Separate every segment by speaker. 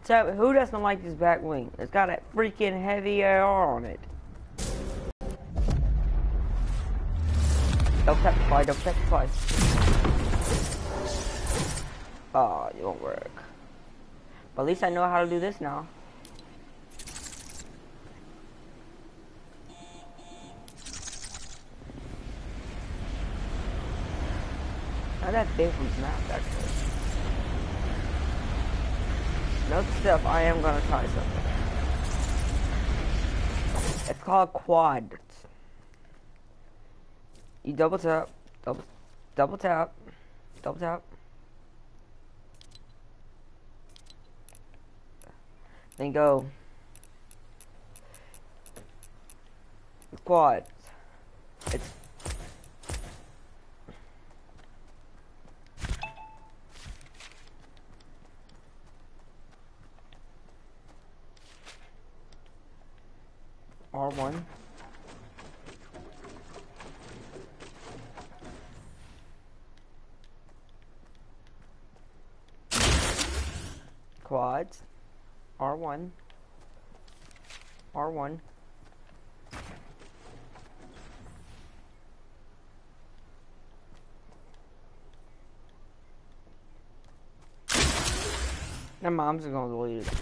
Speaker 1: So, who doesn't like this back wing? It's got a freaking heavy AR on it. Don't tap the fly, don't tap the fly. Oh, it won't work. But at least I know how to do this now. Not that big from Snap, actually. Note stuff, I am gonna try something. It's called quad. You double tap, double tap, double tap. Then go. Quad. It's R1. Quads. R1. R1. My mom's gonna delete it.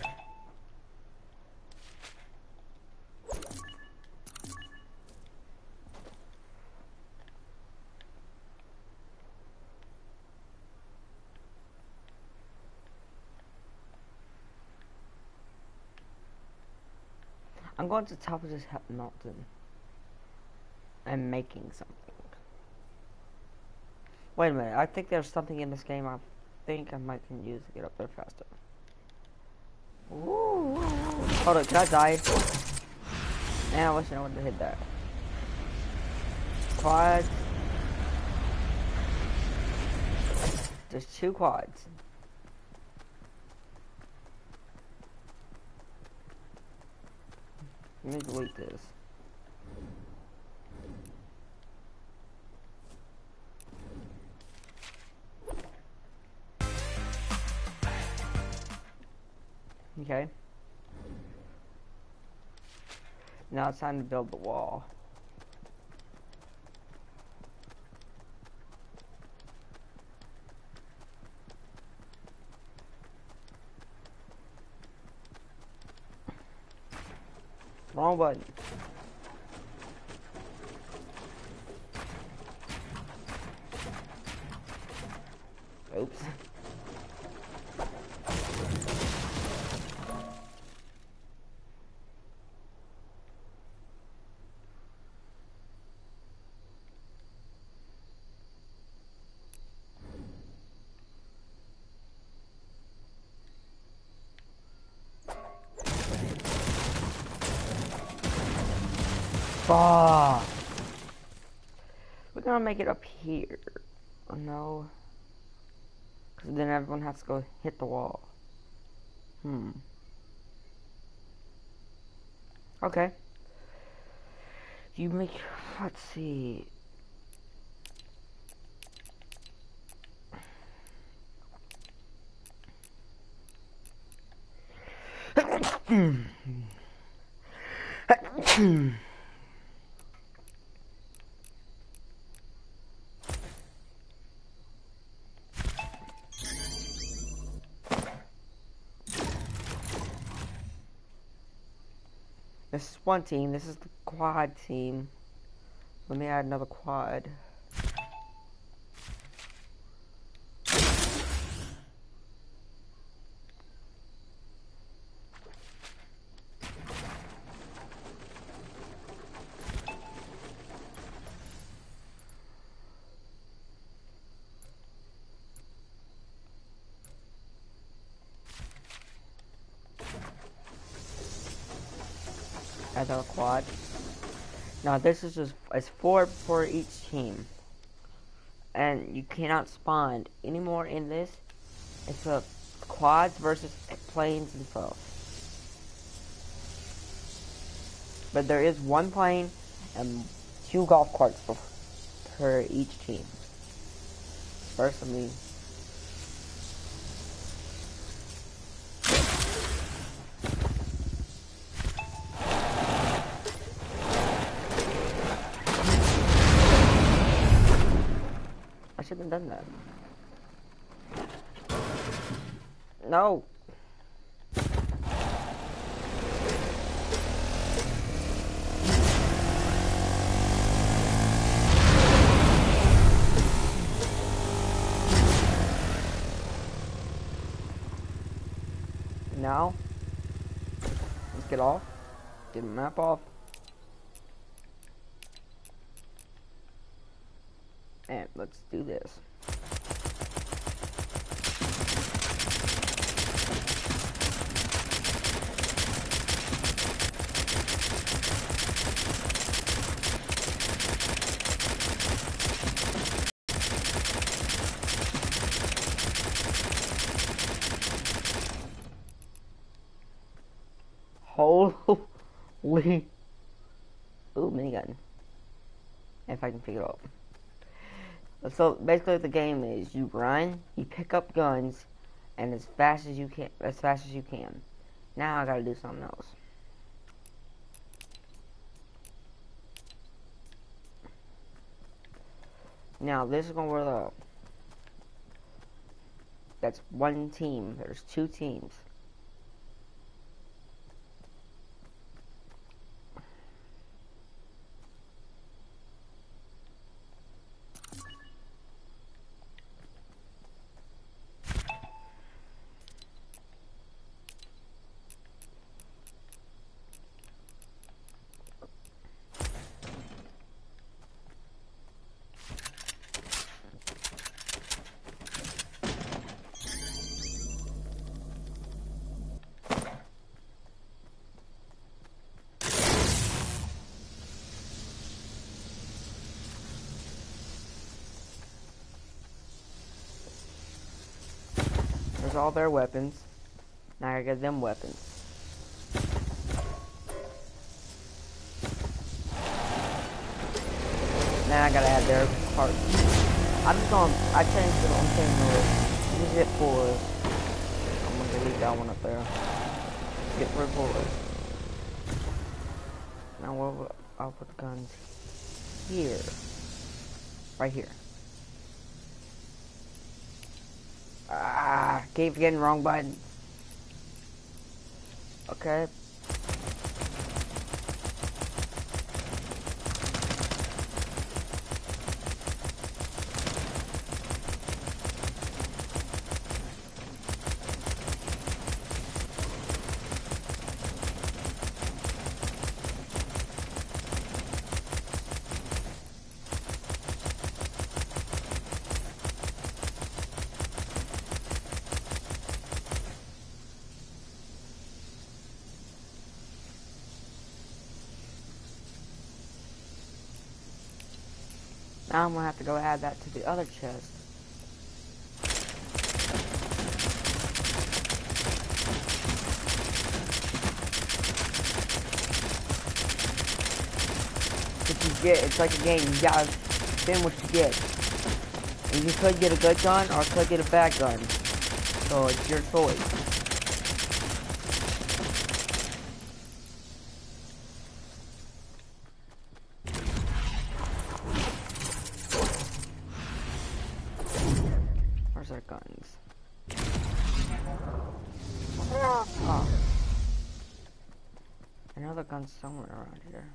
Speaker 1: I'm going to the top of this mountain and making something. Wait a minute, I think there's something in this game I think I might can use to get up there faster. Ooh. Hold on, can I die? Man, I wish I would have hit that. Quads. There's 2 quads. Let me delete this. Okay. Now it's time to build the wall. Wrong button. Oops. Fuck. We're gonna make it up here. Oh no. Because then everyone has to go hit the wall. Okay. You make, let's see. This is one team, this is the quad team. Let me add another quad. Another quad. Now this is just, it's 4 for each team. And you cannot spawn anymore in this. It's a quads versus planes themselves. But there is 1 plane and 2 golf carts per each team. First, let me... haven't done that. No. Now, let's get off. Get the map off. And let's do this. Holy. Ooh, minigun. If I can pick it up. So basically the game is you run, you pick up guns, and as fast as you can. Now I gotta do something else. Now this is gonna work out. That's one team. There's two teams. There's all their weapons. Now I got them weapons. Now I gotta add their parts. I changed it on camera. Use it for. I'm gonna delete that one up there. Get rid of it. Now I'll put the guns here. Right here. Keep getting wrong button. Okay. Now I'm gonna have to go add that to the other chest. What you get, it's like a game, you gotta spin what you get. And you could get a good gun or could get a bad gun. So it's your choice. Where's our guns? Oh. Another gun somewhere around here.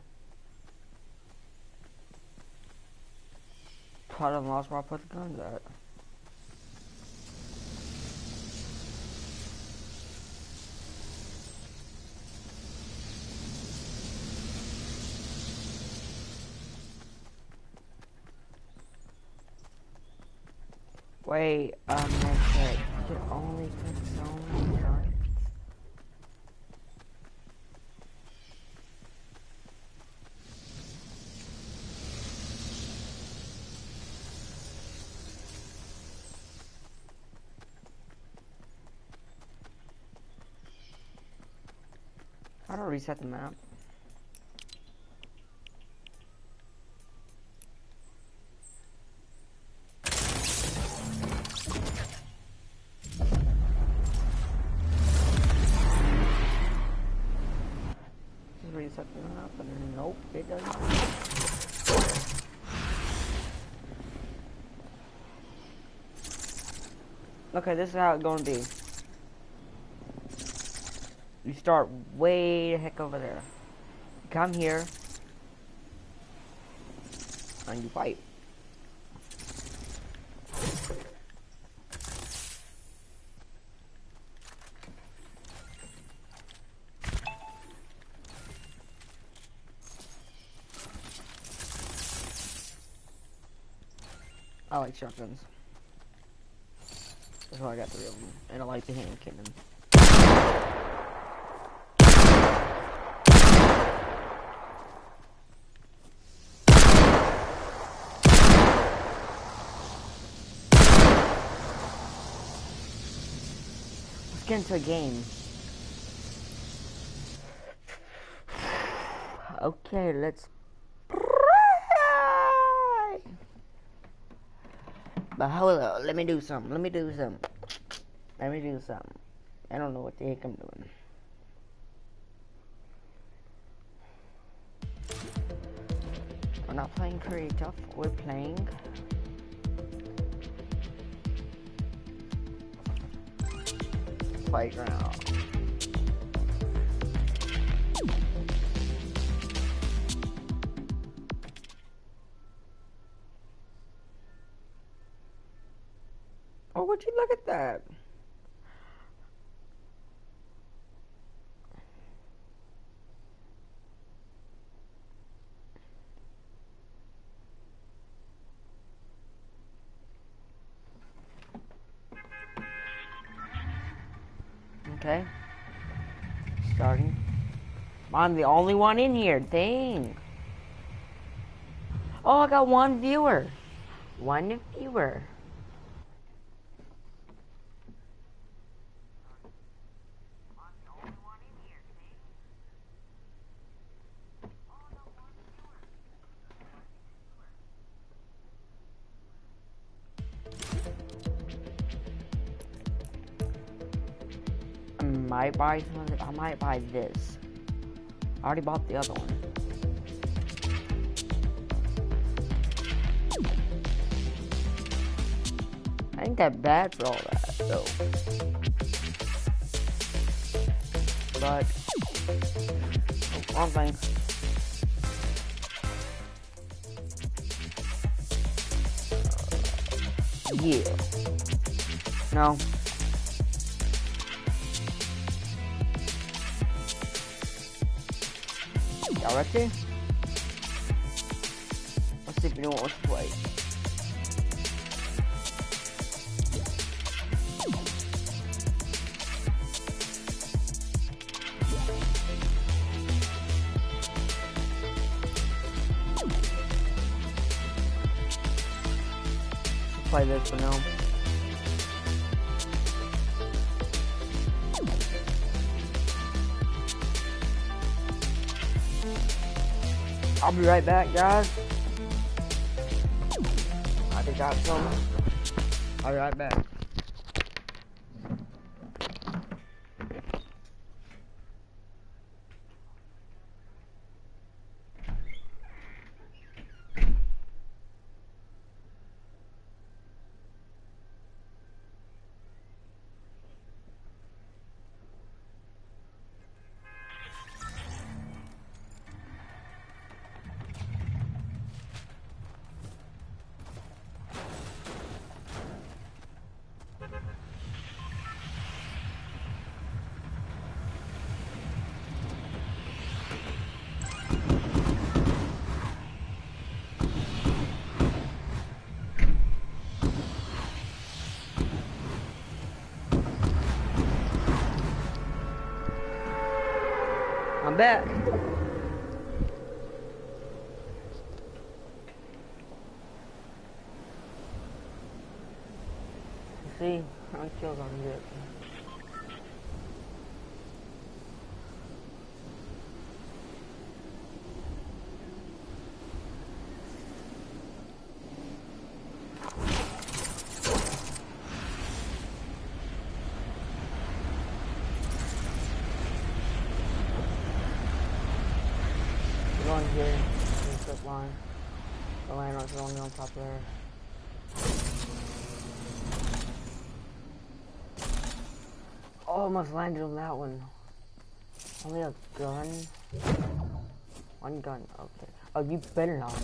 Speaker 1: Probably lost where I put the guns at. Wait, that's it. You can only put so many guns. How do I reset the map? Just reset the map, and nope, it doesn't. Okay, this is how it's gonna be. You start way the heck over there. You come here. And you fight. I like shotguns. That's why I got 3 of them. And I like the hand cannon. Let's get into a game. Okay, let's play. But hold up, let me do something. I don't know what the heck I'm doing. We're not playing creative, we're playing playground. Oh, would you look at that? Okay. Starting. I'm the only one in here. Dang. Oh, I got 1 viewer. 1 viewer. I might buy something. I might buy this. I already bought the other one. I ain't that bad for all that, though. But, wrong thing. Yeah. No. Y'all ready? Let's see if anyone wants to play. Play this for now. I'll be right back, guys. I just got some. I'll be right back. I'm back. See, I'm still gonna do it. Going here in the strip line. The landmarks are only on top there. almost landed on that one. Only a gun? One gun, okay. Oh, you better not.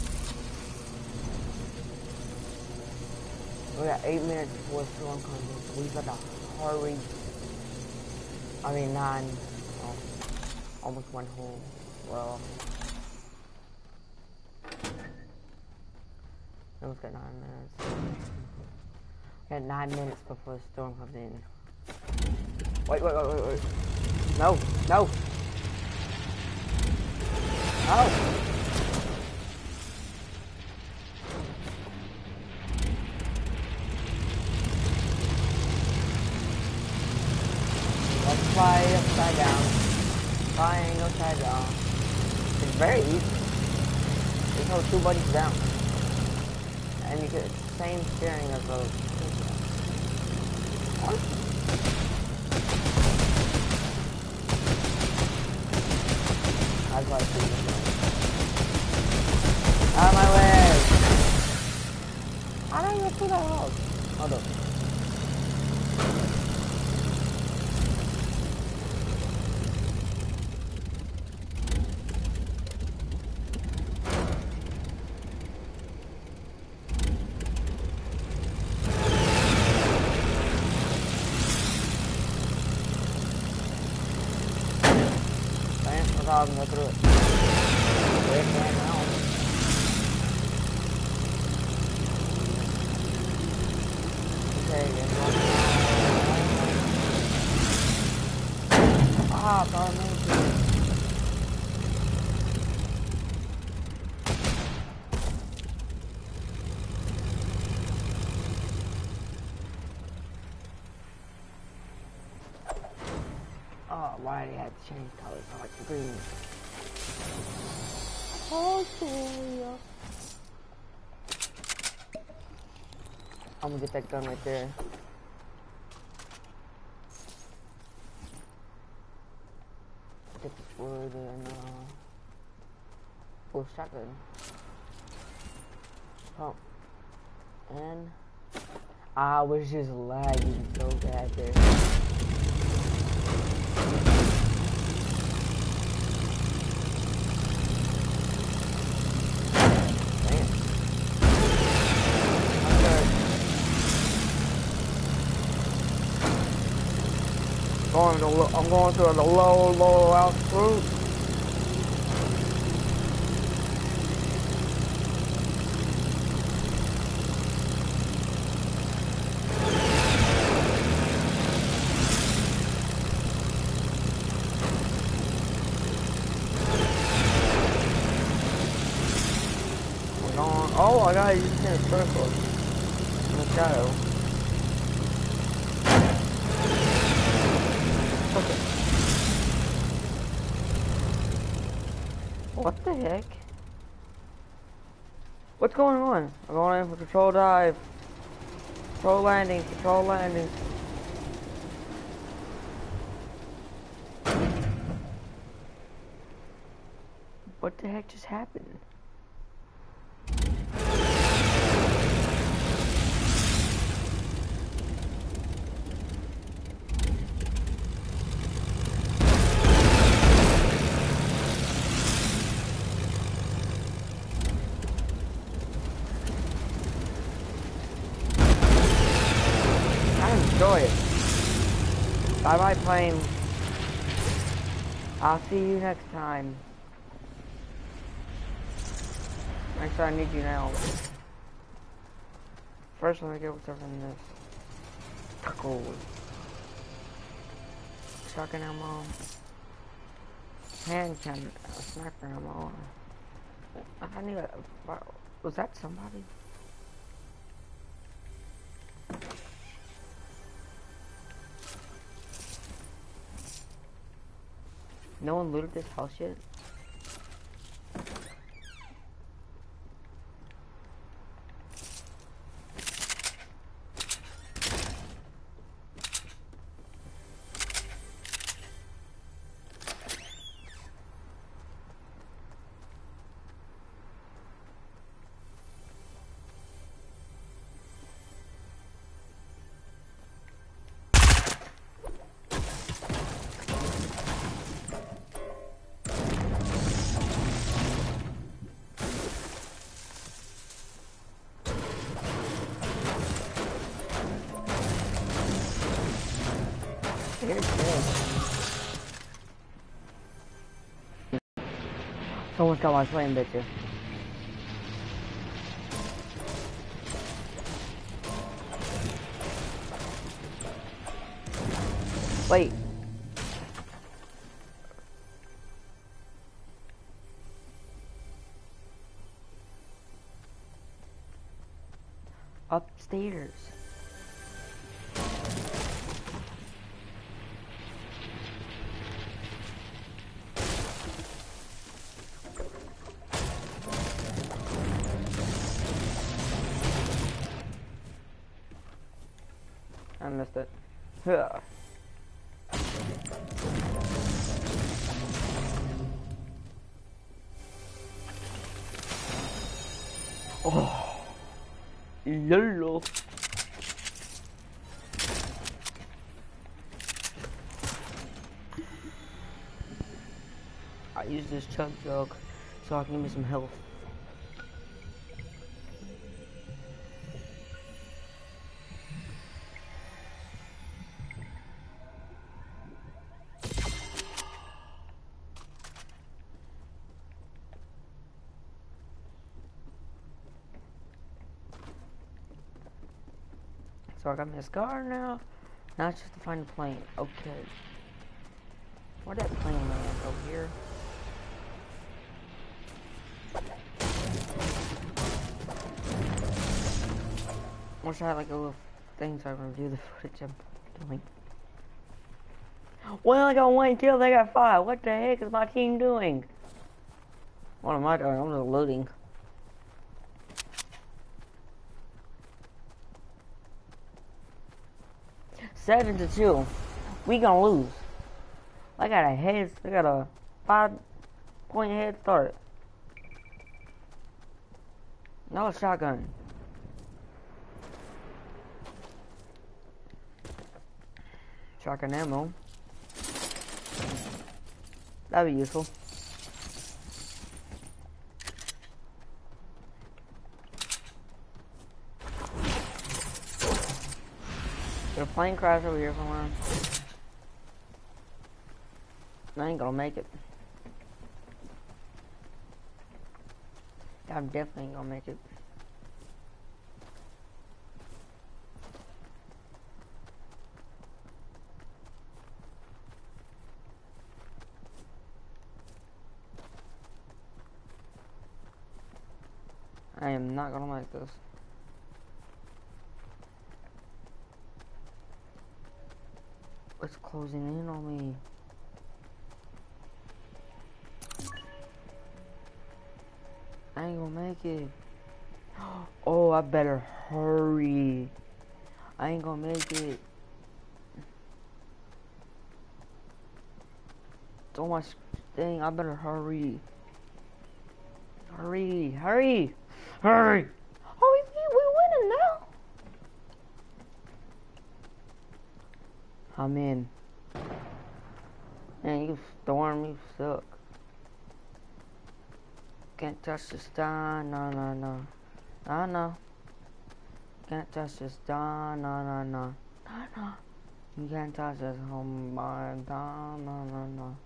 Speaker 1: We got 8 minutes before the storm comes in, so we gotta hurry. I mean, 9. Oh, almost one whole. Well, almost got 9 minutes. We got 9 minutes before the storm comes in. Wait. No. No. Let's fly upside down. Flying upside down. It's very easy. Just hold 2 buttons down. And you get the same steering as those. That's why I see this one. Out of my way! I don't even see that house. Hold up. Go through it. Wait right now. Okay, ah, darn it. Oh, why do you have to change colors? I like the green. Oh, yeah. I'm gonna get that gun right there. Get this wood and full shotgun. Pump. And I was just lagging so bad there. I'm going to the low altitude. Oh, I gotta use it in a circle. In the shadow. Okay. What the heck? What's going on? I'm going in for control dive. Control landing, control landing. What the heck just happened? Enjoy it. Bye bye plane. I'll see you next time. Next time I need you now. First let me get what's up in this. Cool. Shotgun ammo. Hand cannon. Sniper ammo. I need a... Was that somebody? No one looted this house yet? Here's good. Someone's got my flame, bitch. Wait. Upstairs. I missed it. Yeah. Oh, yellow. I use this chug jug so I can give me some health. So I got my scar now. Now it's just to find a plane. Okay. Where'd that plane land? Over here? Wish I had like a little thing so I can review the footage I'm doing. Well, I got 1 kill, they got 5. What the heck is my team doing? What am I doing? I'm just looting. Seven to 2. We gonna lose. I got a 5-point head start. No shotgun. Shotgun ammo. That'd be useful. There's a plane crash over here somewhere. I ain't gonna make it. I'm definitely gonna make it. I am not gonna like this. It's closing in on me. I ain't gonna make it. Oh, I better hurry. I ain't gonna make it. So much thing, I better hurry. Hurry, hurry, hurry. Oh, we winning now. I'm in. Man, you Storm, you suck. Can't touch this down, no. Can't touch this down, no. You can't touch this home bar down, no.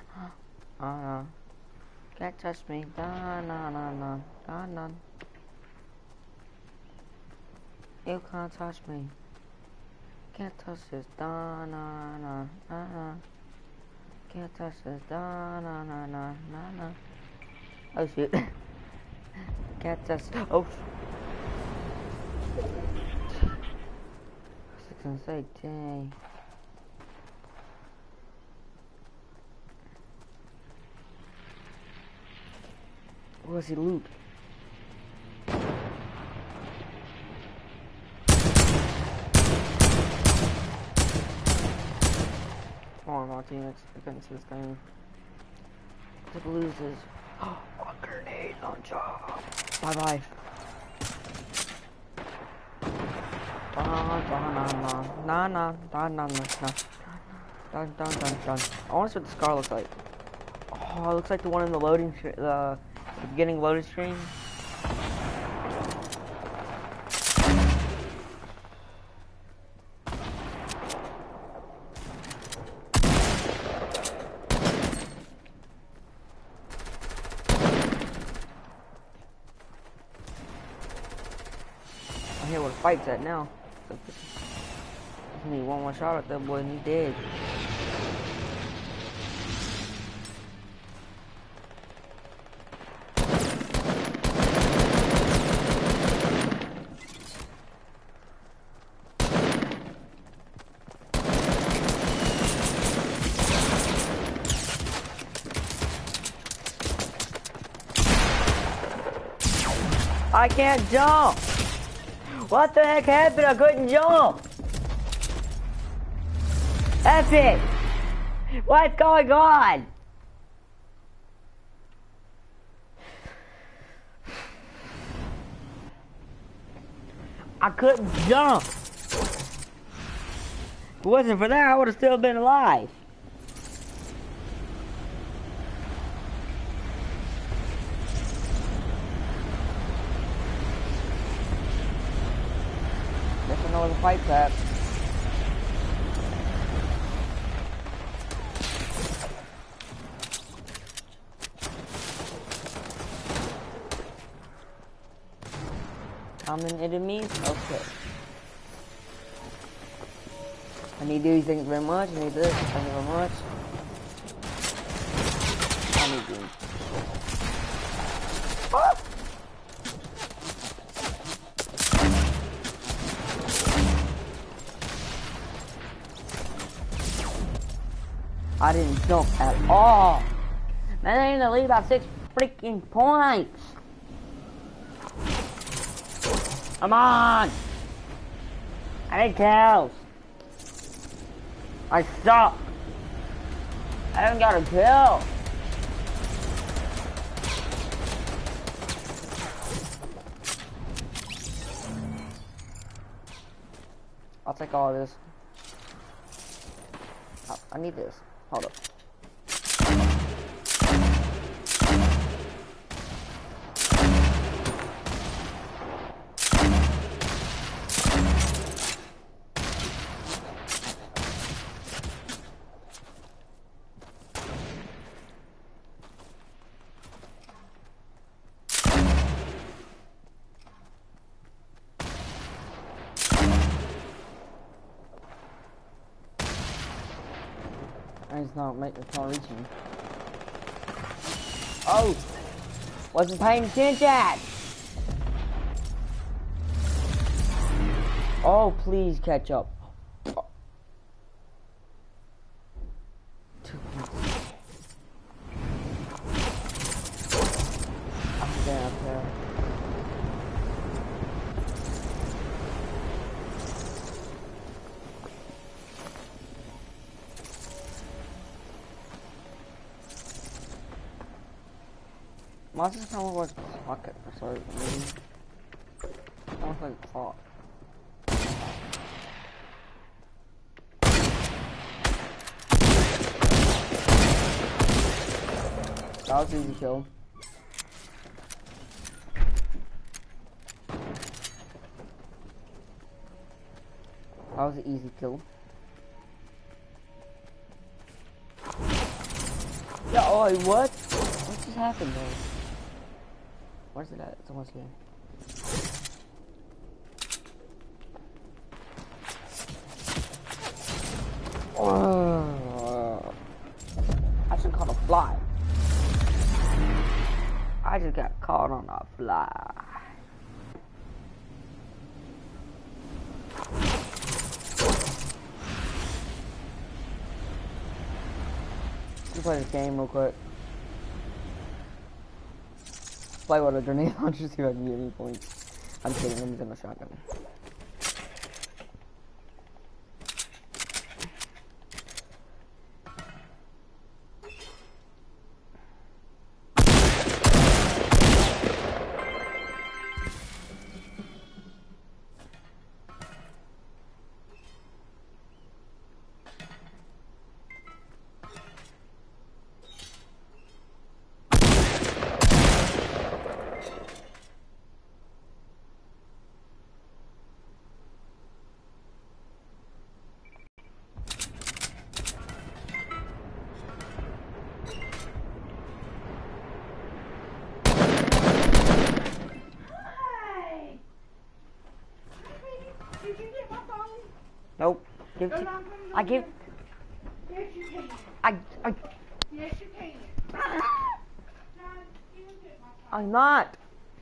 Speaker 1: Can't touch me down, no. You can't touch me. Can't touch this down, no. Can't touch this down, no. Oh shit. Can't touch. Oh. I was gonna say, dang. Where's he loot? Come on, my teammates against this game. If it loses. Oh, a grenade launcher. Bye bye. Dun. I want to see what the scar looks like. Oh, it looks like the one in the loading the beginning loading screen. fight's at now. Just need one more shot at that boy and he's dead. I can't jump! What the heck happened? I couldn't jump! Epic! What's going on? I couldn't jump! If it wasn't for that, I would have still been alive. Guess I know where the fight's at. Common enemies? Okay. I need these, thank you very much. I need this, thank you very much. I need these. Ah! I didn't jump at all. Man, I need to leave about 6 freaking points. Come on! I need kills. I suck. I haven't got a kill. I'll take all of this. Oh, I need this. Hold up. It's not reaching. Oh! Wasn't paying attention! Oh, please catch up. I'm getting up there. Why does this kind of look like a pocket? Sorry, maybe. It looks like a clock. That was an easy kill. That was an easy kill. Yeah, oh, what? What just happened though? Where's it at? It's almost here. Oh, I just caught a fly. I just got caught on a fly. Let's play this game real quick. Play with a grenade launcher, see if I can get any points. I'm kidding, I'm using a shotgun. I give.
Speaker 2: Yes, you can.
Speaker 1: I.
Speaker 2: Yes, you can.
Speaker 1: I'm not.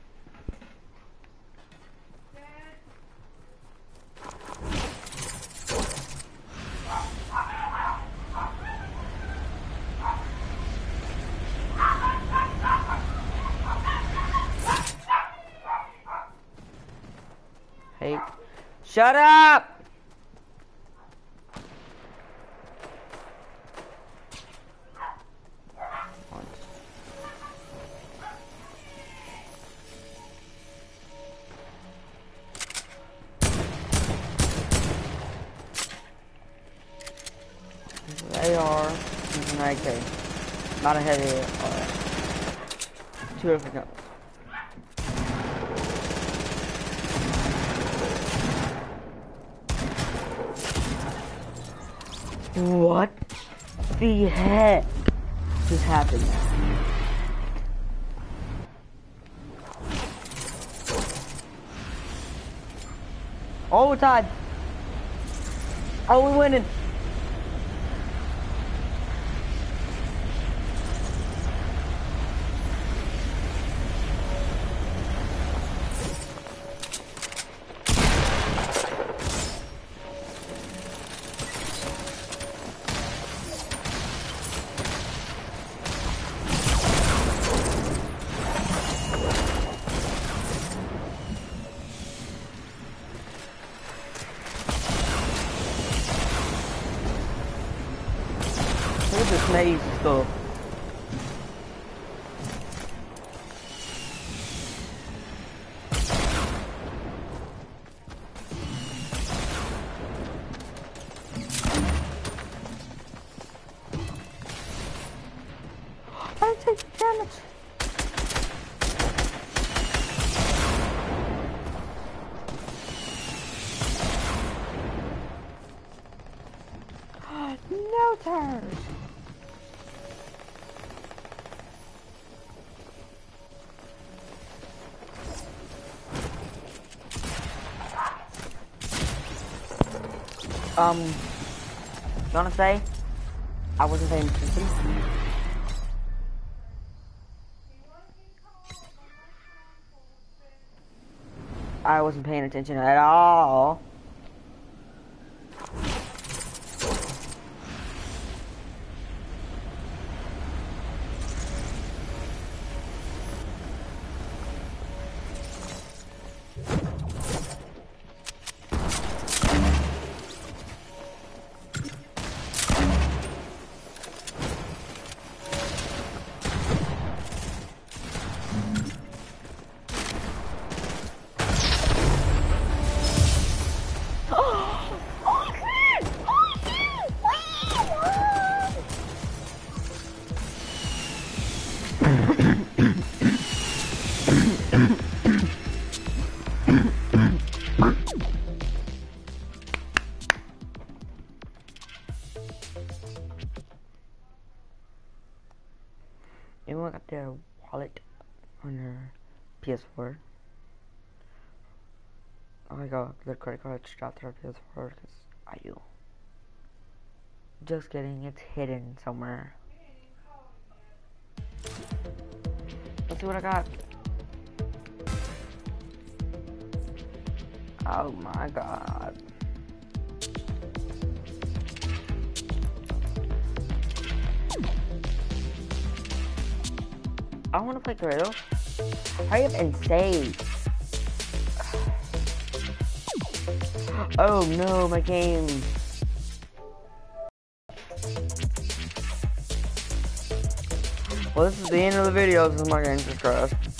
Speaker 1: Hey, shut up! AR, he's an AK. Not a heavy two different guns. What the heck just happened? Overtime! Oh, we winning! Look at this maze stuff. I take damage. No turns. You wanna say? I wasn't paying attention. I wasn't paying attention at all. Anyone got their wallet on their PS4? Oh my god, the credit card strapped to our PS4 because I do. Just kidding, it's hidden somewhere. Let's see what I got. Oh my god. I want to play Kratos. Hurry up and save. Oh no, my game. Well, this is the end of the video. This is my game. Just crashed.